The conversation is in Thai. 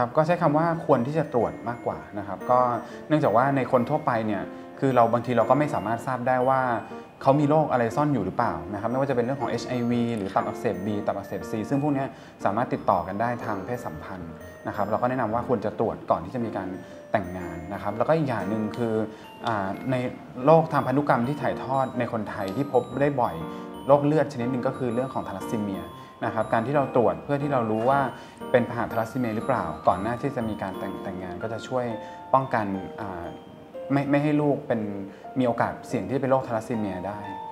ครับก็ใช้คำว่าควรที่จะตรวจมากกว่านะครับก็เนื่องจากว่าในคนทั่วไปเนี่ยคือเราบางทีเราก็ไม่สามารถทราบได้ว่าเขามีโรคอะไรซ่อนอยู่หรือเปล่านะครับไม่ว่าจะเป็นเรื่องของ HIV หรือตับอักเสบ B ตับอักเสบ C ซึ่งพวกนี้สามารถติดต่อกันได้ทางเพศสัมพันธ์นะครับเราก็แนะนำว่าควรจะตรวจก่อนที่จะมีการแต่งงานนะครับแล้วก็อีกอย่างหนึ่งคือในโรคทางพันธุกรรมที่ถ่ายทอดในคนไทยที่พบได้บ่อยโรคเลือดชนิดหนึ่งก็คือเรื่องของทาลัสซีเมียนะครับการที่เราตรวจเพื่อที่เรารู้ว่าเป็นพาหะทาลัสซีเมียหรือเปล่าก่อนหน้าที่จะมีการแต่งงานก็จะช่วยป้องกันไม่ให้ลูกมีโอกาสเสี่ยงที่จะเป็นโรคทาลัสซีเมียได้